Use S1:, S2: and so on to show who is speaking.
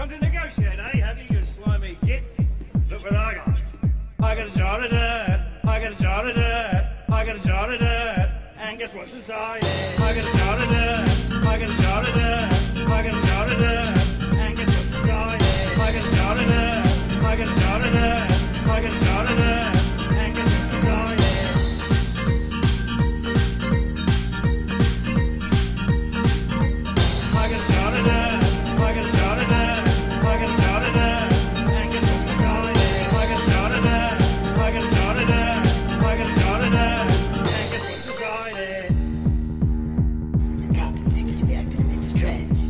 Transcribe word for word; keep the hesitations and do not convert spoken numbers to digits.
S1: Come to negotiate, eh? Have you, you slimy git? Look what I got. I got a jar of dirt. I got a jar of dirt. I got a jar of dirt. And guess what's inside? I got a jar of dirt. I got a jar of dirt. I got a jar of dirt. And guess what's inside? I got a jar of dirt. I got a jar of dirt. I got a jar of dirt. And guess what's inside? I got a jar of dirt. I got a jar of dirt. I got a jar of dirt. And guess what's inside? I got a jar of dirt. I got a jar of dirt. I got a jar of dirt. And guess what's inside it?
S2: The captain seems to be acting a bit strange.